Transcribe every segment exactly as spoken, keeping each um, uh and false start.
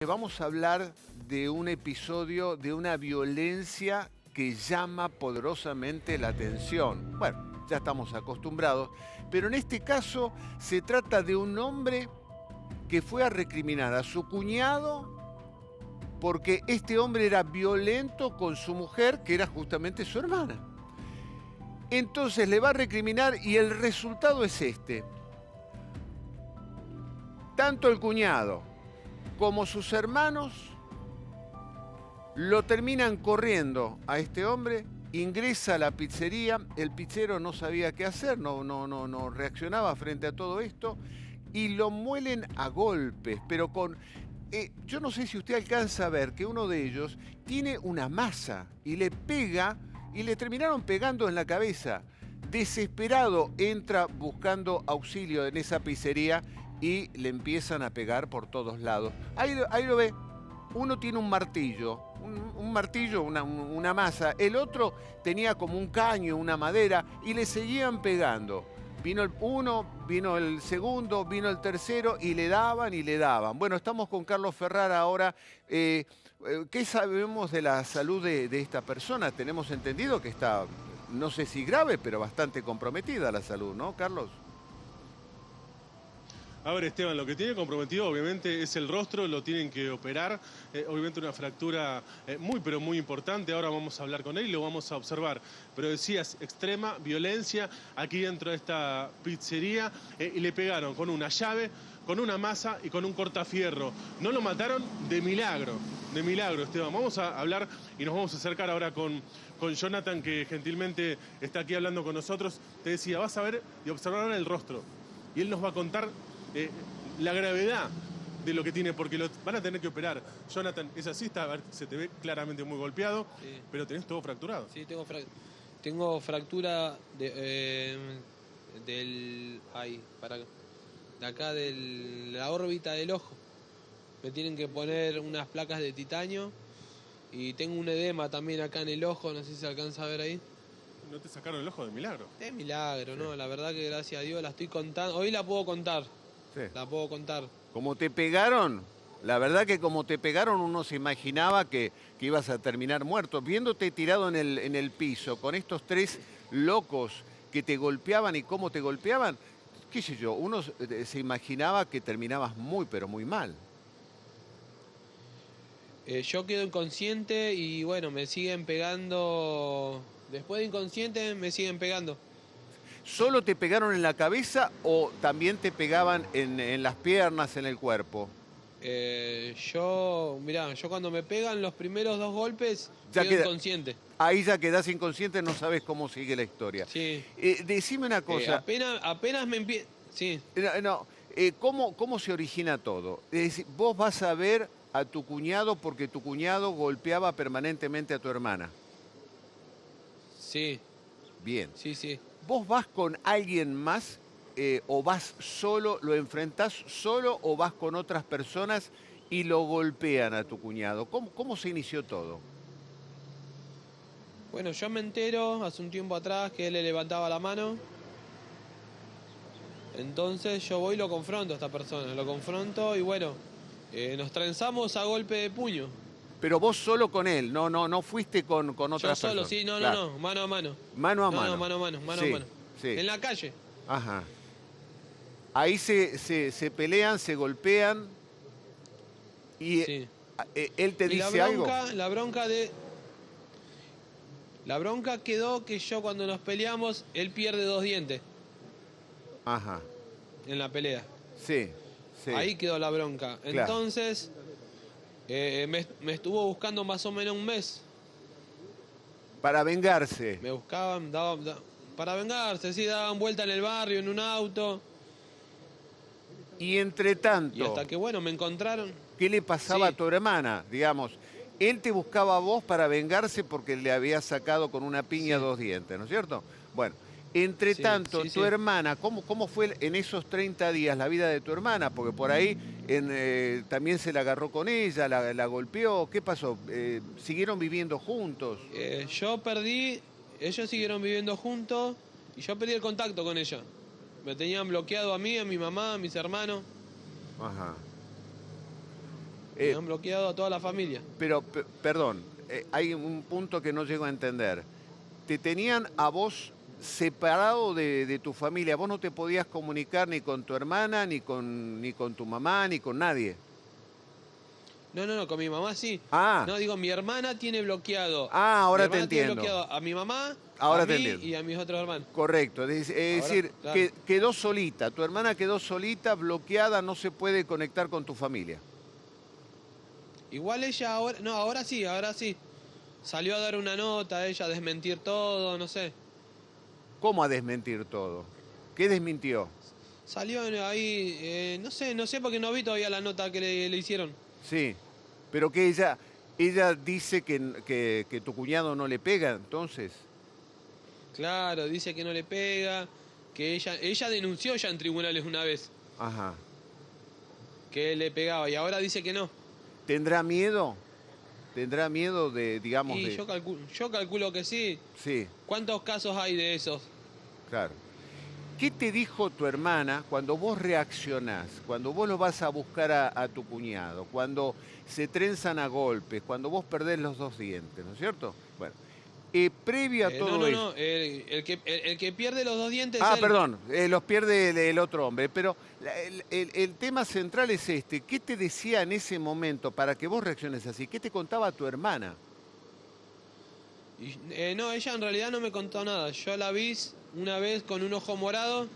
Vamos a hablar de un episodio de una violencia que llama poderosamente la atención. Bueno, ya estamos acostumbrados, pero en este caso se trata de un hombre que fue a recriminar a su cuñado porque este hombre era violento con su mujer, que era justamente su hermana. Entonces le va a recriminar y el resultado es este. Tanto el cuñado como sus hermanos lo terminan corriendo a este hombre, ingresa a la pizzería, el pizzero no sabía qué hacer, no, no, no, no reaccionaba frente a todo esto, y lo muelen a golpes, pero con... Eh, yo no sé si usted alcanza a ver que uno de ellos tiene una masa y le pega, y le terminaron pegando en la cabeza. Desesperado entra buscando auxilio en esa pizzería y le empiezan a pegar por todos lados. Ahí, ahí lo ve, uno tiene un martillo, un, un martillo, una, una masa. El otro tenía como un caño, una madera, y le seguían pegando. Vino el uno, vino el segundo, vino el tercero y le daban y le daban. Bueno, estamos con Carlos Ferrara ahora. Eh, ¿Qué sabemos de la salud de, de esta persona? Tenemos entendido que está, no sé si grave, pero bastante comprometida la salud, ¿no, Carlos? A ver, Esteban, lo que tiene comprometido obviamente es el rostro, lo tienen que operar, eh, obviamente una fractura eh, muy pero muy importante, ahora vamos a hablar con él y lo vamos a observar. Pero decías, extrema violencia aquí dentro de esta pizzería eh, y le pegaron con una llave, con una masa y con un cortafierro. No lo mataron de milagro, de milagro, Esteban. Vamos a hablar y nos vamos a acercar ahora con, con Jonathan, que gentilmente está aquí hablando con nosotros. Te decía, vas a ver y observar ahora el rostro y él nos va a contar Eh, la gravedad de lo que tiene, porque lo van a tener que operar. Jonathan, es así, está, a ver, se te ve claramente muy golpeado, sí, pero tenés todo fracturado. Sí, tengo, fra tengo fractura de, eh, del... Ay, para de acá de la órbita del ojo. Me tienen que poner unas placas de titanio y tengo un edema también acá en el ojo, no sé si se alcanza a ver ahí. ¿No te sacaron el ojo de milagro? De milagro, sí. No, la verdad que gracias a Dios la estoy contando. Hoy la puedo contar. Sí. La puedo contar. Como te pegaron, la verdad que como te pegaron uno se imaginaba que, que ibas a terminar muerto. Viéndote tirado en el, en el piso con estos tres locos que te golpeaban y cómo te golpeaban, qué sé yo, uno se imaginaba que terminabas muy pero muy mal. Eh, yo quedo inconsciente y bueno, me siguen pegando. Después de inconsciente me siguen pegando. ¿Solo te pegaron en la cabeza o también te pegaban en, en las piernas, en el cuerpo? Eh, yo, mirá, yo cuando me pegan los primeros dos golpes, ya quedo queda, inconsciente. Ahí ya quedás inconsciente, no sabes cómo sigue la historia. Sí. Eh, decime una cosa. Eh, apenas, apenas me empiezo... Sí. No, no eh, ¿cómo, ¿cómo se origina todo? Es decir, vos vas a ver a tu cuñado porque tu cuñado golpeaba permanentemente a tu hermana. Sí. Bien. Sí, sí. ¿Vos vas con alguien más eh, o vas solo, lo enfrentás solo o vas con otras personas y lo golpean a tu cuñado? ¿Cómo, cómo se inició todo? Bueno, yo me entero hace un tiempo atrás que él le levantaba la mano. Entonces yo voy y lo confronto a esta persona. Lo confronto y bueno, eh, nos trenzamos a golpe de puño. Pero vos solo con él, no, no, no fuiste con, con otras Yo solo, personas. sí, no, Claro. no, no, mano a mano. Mano a no, mano. No, mano a mano, mano sí, a mano. Sí. En la calle. Ajá. Ahí se, se, se pelean, se golpean y sí. eh, él te y dice la bronca, algo. La bronca de... La bronca quedó que yo cuando nos peleamos, él pierde dos dientes. Ajá. En la pelea. Sí, sí. Ahí quedó la bronca. Claro. Entonces... Eh, me, me estuvo buscando más o menos un mes. Para vengarse. Me buscaban, daban, da, para vengarse, sí, daban vuelta en el barrio, en un auto. Y entre tanto... Y hasta que, bueno, me encontraron. ¿Qué le pasaba sí. a tu hermana? Digamos, él te buscaba a vos para vengarse porque le había sacado con una piña sí. dos dientes, ¿no es cierto? Bueno, entre sí, tanto, sí, tu sí. hermana, ¿cómo, ¿cómo fue en esos treinta días la vida de tu hermana? Porque por ahí en, eh, también se la agarró con ella, la, la golpeó. ¿Qué pasó? Eh, ¿Siguieron viviendo juntos? Eh, yo perdí, ellos siguieron viviendo juntos y yo perdí el contacto con ella. Me tenían bloqueado a mí, a mi mamá, a mis hermanos. Ajá. Eh, Me han bloqueado a toda la familia. pero, pe- perdón, eh, hay un punto que no llego a entender. Te tenían a vos separado de, de tu familia. Vos no te podías comunicar ni con tu hermana, ni con, ni con tu mamá, ni con nadie. No, no, no, con mi mamá sí. Ah. No, digo, mi hermana tiene bloqueado. Ah, ahora Mi hermana te tiene entiendo. bloqueado a mi mamá, Ahora a te mí entiendo. y a mis otros hermanos. Correcto. Es, es Ahora, decir, claro. que quedó solita. Tu hermana quedó solita, bloqueada, no se puede conectar con tu familia. Igual ella ahora, no, ahora sí, ahora sí. Salió a dar una nota, ella a desmentir todo, no sé. ¿Cómo a desmentir todo? ¿Qué desmintió? Salió ahí, eh, no sé, no sé porque no vi todavía la nota que le, le hicieron. Sí, pero que ella, ella dice que, que, que tu cuñado no le pega, entonces. Claro, dice que no le pega, que ella, ella denunció ya en tribunales una vez Ajá. que él le pegaba y ahora dice que no. ¿Tendrá miedo? ¿Tendrá miedo de, digamos, Y de... yo calculo, yo calculo que sí. Sí, ¿Cuántos casos hay de esos? claro. ¿Qué te dijo tu hermana cuando vos reaccionás, cuando vos lo vas a buscar a, a tu cuñado, cuando se trenzan a golpes, cuando vos perdés los dos dientes, ¿no es cierto? Bueno, eh, previo a Eh, todo no, no, eso... no, el, el que, el, el que pierde los dos dientes Ah, es él. perdón, eh, los pierde el, el otro hombre, pero la- el, el- el tema central es este. ¿Qué te decía en ese momento para que vos reacciones así? ¿Qué te contaba tu hermana? Y, eh, no, ella en realidad no me contó nada. Yo la vi una vez con un ojo morado.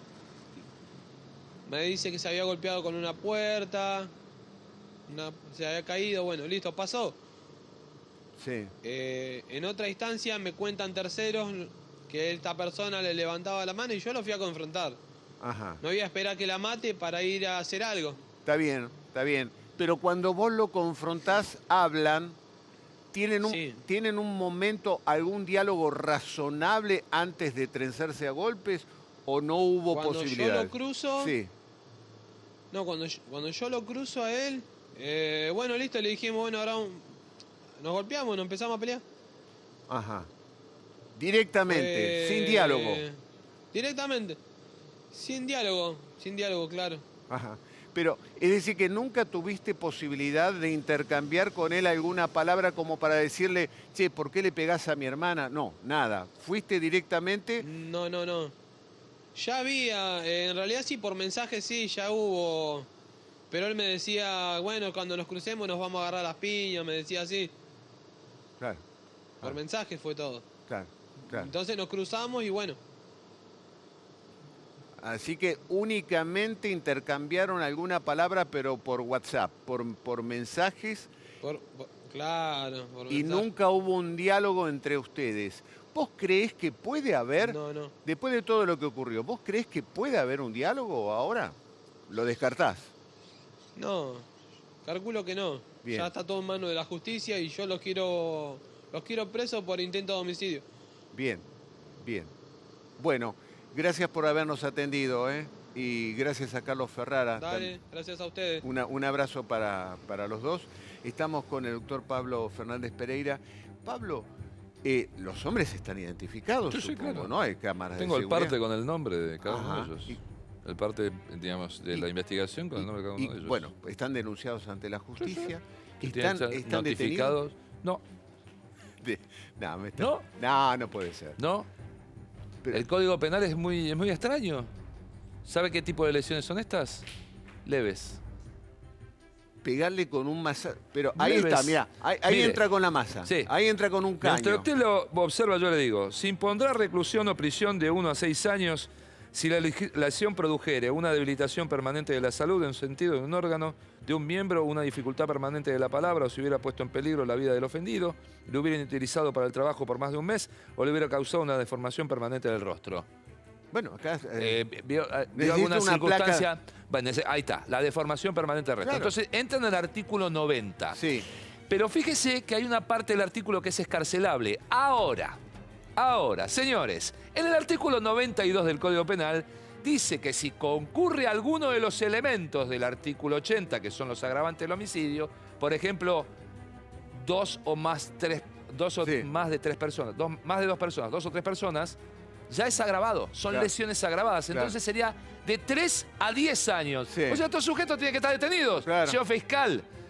Me dice que se había golpeado con una puerta. una- se había caído. Bueno, listo, pasó. Sí, Eh, en otra instancia me cuentan terceros que esta persona le levantaba la mano y yo lo fui a confrontar. ajá. No voy a esperar que la mate para ir a hacer algo. Está bien, está bien. Pero cuando vos lo confrontás, hablan, tienen un, Sí. tienen un momento, algún diálogo razonable antes de trenzarse a golpes o no hubo Cuando posibilidad. yo lo cruzo, Sí, no, cuando yo, cuando yo lo cruzo a él, eh, bueno, listo, le dijimos, bueno, ahora un- nos golpeamos, nos empezamos a pelear. ajá. Directamente, Eh, sin diálogo. Directamente. Sin diálogo, sin diálogo, claro. Ajá. Pero, es decir, que nunca tuviste posibilidad de intercambiar con él alguna palabra como para decirle, che, ¿por qué le pegás a mi hermana? No, nada. Fuiste directamente. No, no, no. Ya había, eh, en realidad sí, por mensaje sí, ya hubo. Pero él me decía, bueno, cuando nos crucemos nos vamos a agarrar las piñas, me decía así. Claro, Por Ah. mensaje fue todo. claro, claro. Entonces nos cruzamos y bueno. Así que únicamente intercambiaron alguna palabra, pero por WhatsApp, por, por mensajes, Por, por- claro, por y mensaje. nunca hubo un diálogo entre ustedes. ¿Vos creés que puede haber, No, no. después de todo lo que ocurrió, vos creés que puede haber un diálogo ahora? ¿Lo descartás? No, calculo que no. Bien. Ya está todo en manos de la justicia y yo los quiero los quiero presos por intento de homicidio. Bien, bien. Bueno, gracias por habernos atendido, ¿eh? Y gracias a Carlos Ferrara. Dale, gracias a ustedes. Una- un abrazo para, para los dos. Estamos con el doctor Pablo Fernández Pereira. Pablo, eh, los hombres están identificados, Sí, sí, supongo, claro. ¿no? Hay cámaras Tengo de el seguridad. parte con el nombre de cada Ajá. uno de ellos. Y- El parte, digamos, de y- la investigación con el nombre de cada uno Y, de ellos. bueno, están denunciados ante la justicia. Que Están, tienen que ser están detenidos. notificados. No, De- no, me está- ¿No? no, no puede ser. no. Pero- El código penal es muy, es muy extraño. ¿Sabe qué tipo de lesiones son estas? Leves. Pegarle con un masa. Pero ahí Leves. está, mira, ahí, ahí Mire. entra con la masa. Sí. Ahí entra con un caño. Mientras usted lo observa, yo le digo, se impondrá reclusión o prisión de uno a seis años si la legislación produjere una debilitación permanente de la salud en un sentido de un órgano, de un miembro, una dificultad permanente de la palabra, o si hubiera puesto en peligro la vida del ofendido, lo hubiera utilizado para el trabajo por más de un mes, o le hubiera causado una deformación permanente del rostro. Bueno, acá. eh, Eh, ¿Vio, eh, vio necesito alguna una circunstancia? Bueno, ese- ahí está, la deformación permanente del rostro. Claro. Entonces, entra en el artículo noventa. sí. Pero fíjese que hay una parte del artículo que es escarcelable. Ahora, ahora, señores, en el artículo noventa y dos del Código Penal dice que si concurre alguno de los elementos del artículo ochenta, que son los agravantes del homicidio, por ejemplo, dos o más tres, dos o Sí. más de tres personas, dos, más de dos personas, dos o tres personas, ya es agravado, son Claro. lesiones agravadas. Claro. Entonces sería de tres a diez años. Sí. O sea, estos sujetos tienen que estar detenidos, Claro. señor fiscal.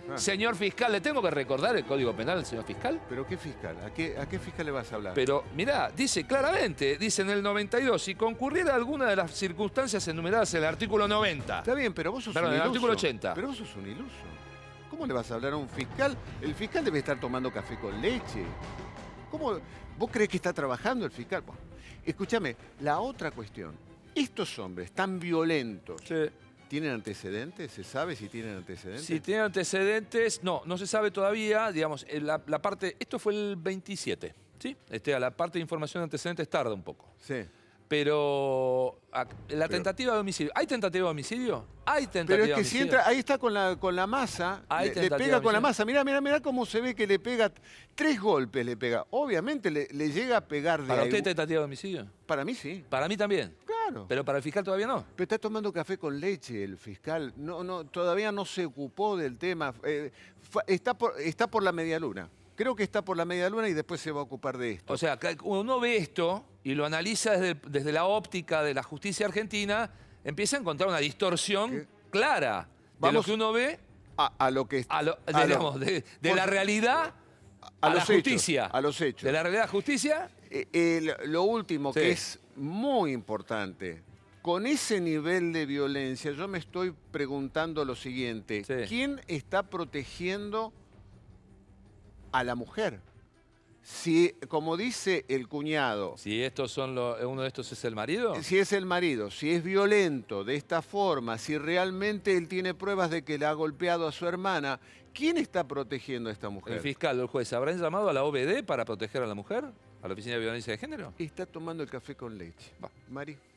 Ah. Señor fiscal, ¿le tengo que recordar el Código Penal al señor fiscal? ¿Pero qué fiscal? ¿A qué, a qué fiscal le vas a hablar? Pero mirá, dice claramente, dice en el noventa y dos, si concurriera alguna de las circunstancias enumeradas en el artículo noventa. Está bien, pero vos sos Perdón, un el iluso. artículo ochenta. Pero vos sos un iluso. ¿Cómo le vas a hablar a un fiscal? El fiscal debe estar tomando café con leche. ¿Cómo? ¿Vos creés que está trabajando el fiscal? Bueno, escúchame, la otra cuestión. Estos hombres tan violentos, Sí. ¿tienen antecedentes? ¿Se sabe si tienen antecedentes? Si tiene antecedentes, no, no se sabe todavía, digamos, en la, la parte, esto fue el veintisiete, ¿sí? Este, a la parte de información de antecedentes tarda un poco. Sí. Pero a- la Pero- tentativa de homicidio, ¿hay tentativa de homicidio? Hay tentativa Pero es de que si homicidio. entra, ahí está con la, con la masa, Hay le, le tentativa pega de con la homicidio. masa. Mirá, mirá, mirá cómo se ve que le pega, tres golpes le pega. Obviamente le, le llega a pegar de ¿Para ahí. usted tentativa de homicidio? Para mí sí, Para mí también. claro. Pero para el fiscal todavía no. Pero está tomando café con leche el fiscal. No, no, todavía no se ocupó del tema. Eh, fa- está, por, está por la medialuna. Creo que está por la medialuna y después se va a ocupar de esto. O sea, que uno ve esto y lo analiza desde, desde la óptica de la justicia argentina, empieza a encontrar una distorsión ¿Qué? clara de Vamos- lo que uno ve a, a lo que a, lo- a lo- digamos, de, de por- la realidad a, a la los hechos, justicia. a los hechos. De la realidad a la justicia. Eh, eh, lo último Sí. que es muy importante, con ese nivel de violencia, yo me estoy preguntando lo siguiente: Sí. ¿quién está protegiendo a la mujer? Si, como dice el cuñado, Si estos son los, uno de estos es el marido. si es el marido, si es violento de esta forma, si realmente él tiene pruebas de que le ha golpeado a su hermana, ¿quién está protegiendo a esta mujer? El fiscal o el juez, ¿habrán llamado a la O B D para proteger a la mujer? ¿A la Oficina de Violencia de Género? Está tomando el café con leche. Va, Mari.